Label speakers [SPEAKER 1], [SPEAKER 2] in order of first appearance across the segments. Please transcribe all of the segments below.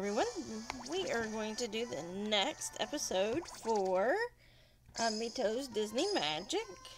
[SPEAKER 1] everyone. We are going to do the next episode for Meteos Disney Magic.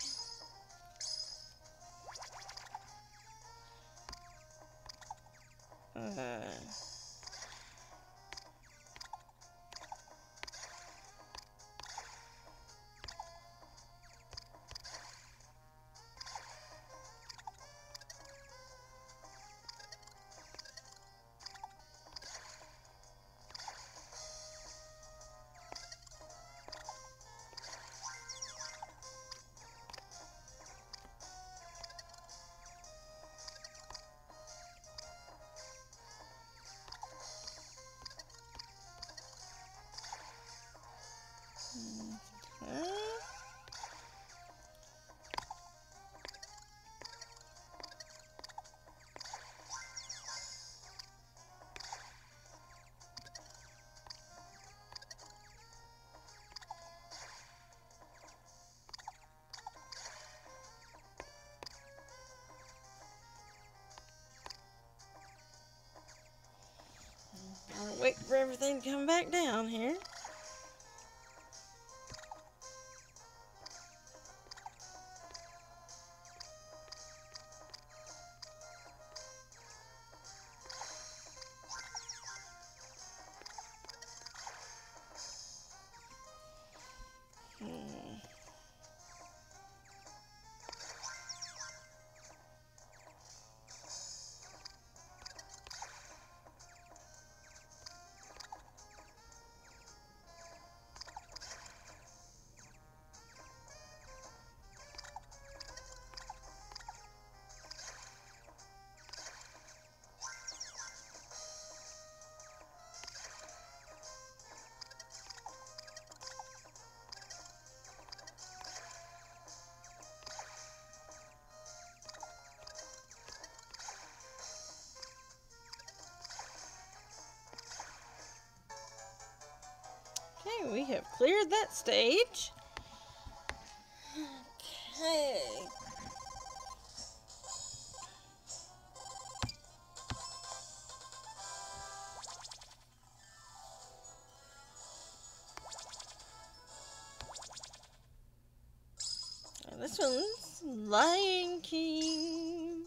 [SPEAKER 1] I'll wait for everything to come back down here. Okay, we have cleared that stage. Okay. And this one's Lion King.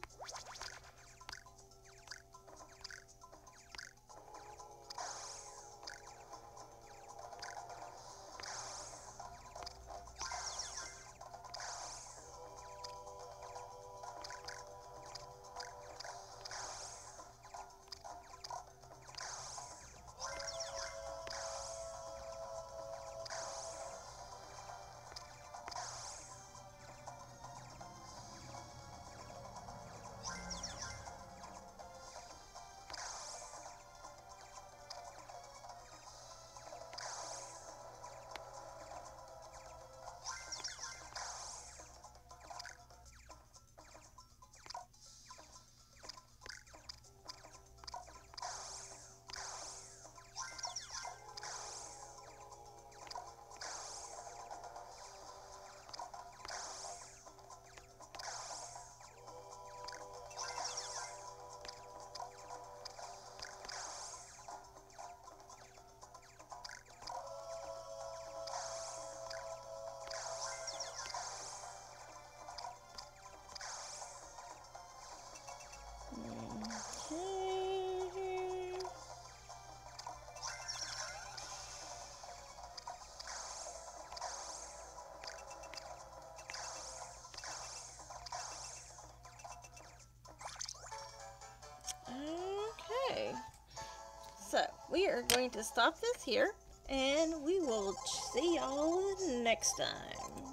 [SPEAKER 1] Okay, so we are going to stop this here, and we will see y'all next time.